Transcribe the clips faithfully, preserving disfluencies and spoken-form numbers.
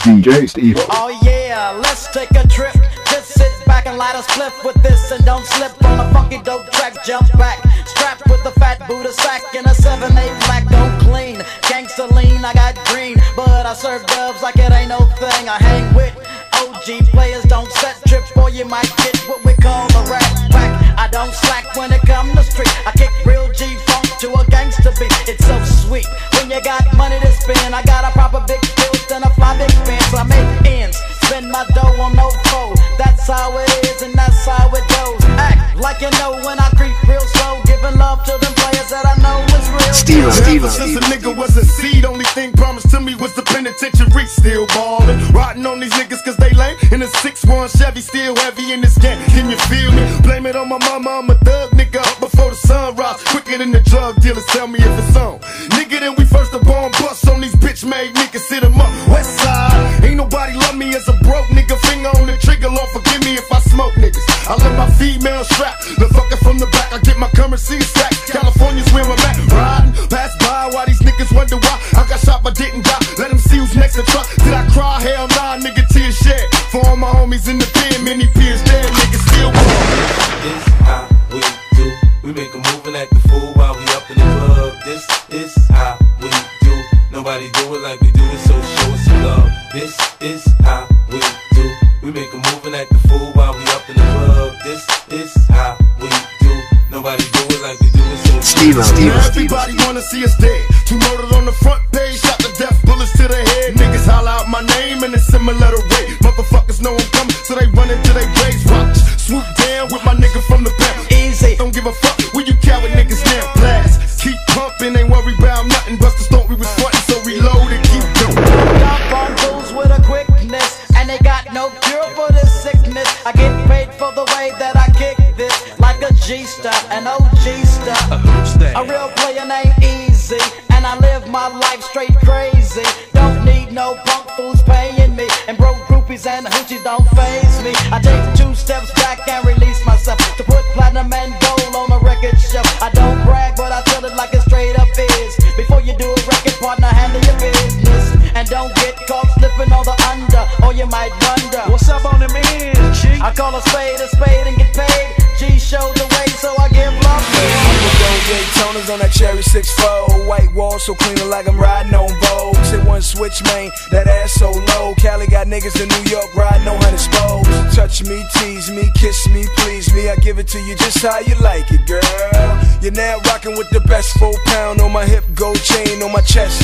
D J Steve. Oh yeah, let's take a trip. Just sit back and light a spliff with this and don't slip on a funky dope track. Jump back, strapped with a fat Buddha sack and a seven eight black, don't clean. Gangsta lean, I got green, but I serve dubs like it ain't no thing. I hang with O G players, don't set trips, boy you might get what we call a rat pack. I don't slack when it come to street. I kick real G-funk to a gangsta beat. It's so sweet when you got money to spend. I got a proper big bills and a fly big fence. I make ends, spend my dough on no foe. That's how it is and that's how it goes. Act like you know when I creep real slow, giving love to them players that I know is real. Steve, Steve, Ever since a nigga was a seed, only thing promised to me was the penitentiary. Still ballin', riding on these niggas cause they lame. In a six one Chevy, still heavy in this game. Can you feel me? Blame it on my mama, I'm a thug nigga up before the sun rise. Quicker than the drug dealers, tell me if it's on. Nigga, then we first the bomb bust on these bitch made niggas, sit 'em up. West side, ain't nobody love me as a broke nigga. Finger on the trigger, Lord forgive me if I smoke niggas. I love my female strap, the fucker from the back. I get my currency stacked. California's where I'm at. Riding, pass by while these niggas wonder why I got shot but didn't die. Let them see who's next to try. Did I cry? Hell nah, nigga, tears shed. For all my homies in the pen, many peers dead, niggas still born. This how we do. We make a move and act the fool while we up in the club. This is how we do. Nobody do it like we do it, so show us some love. This is how we do. We make a move and act the fool while we up in the club. This is how we do. Nobody do it like we do it, so Steve, Steve, Now everybody wanna see us dead. Two murdered on the front page, shot to death, bullets to the head. Niggas holler out my name in a similar way. Motherfuckers know I'm coming, so they run into their graves. Watch, swoop down with my nigga from the pound. Easy. Don't give a fuck where you coward niggas now. Blast, keep pumping, ain't worry about nothing. Busters thought we was frontin', so reload and keep going. Jump on fools with a quickness, and they got no cure for this sickness. I get paid for the way that I kick this, like a G-star, an O G-star. A real player named Easy, and I live my life straight crazy. Don't need no punk fools paying me, and broke groupies and hoochies don't faze me. I take two steps back and release myself to put platinum and gold on a record shelf. I don't brag, but I tell it like it straight up is. Before you do a record, partner, handle your business, and don't get caught slipping on the under, or you might wonder what's up on them ends, G. I call a spade a spade and get paid. G shows the way, so I give love to him. Daytonas on that cherry six four, white wall so clean like I'm riding on Vogue. Sit one switch, man, that ass so low. Cali got niggas in New York riding on hundred spokes. Touch me, tease me, kiss me, please me. I give it to you just how you like it, girl. You're now rocking with the best four pound on my hip, gold chain on my chest.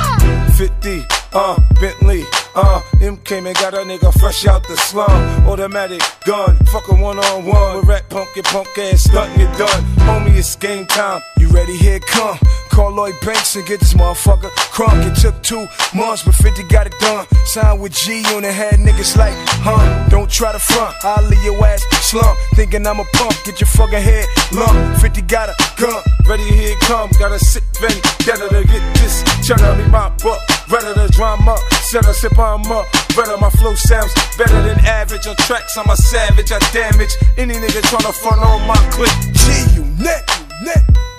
fifty, uh, Bentley, uh, M came and got a nigga fresh out the slum. Automatic gun, fuck a one on one. With rat punk, your punk ass stuntin' it done. Homie, it's game time. You ready? Here it come. Call Lloyd Banks and get this motherfucker crunk. It took two months, but fifty got it done. Signed with G on it, had niggas like, huh? Don't try to front, I'll leave your ass slump. Thinking I'm a punk, get your fucking head lump. fifty got a gun, ready, here it come. Gotta sit ready, gotta to get this. Cheddar me my butt, ready to drama. Set a sip on up, better my flow sounds better than average. On tracks, I'm a savage, I damage any nigga tryna front on my clip. G, you net, you net.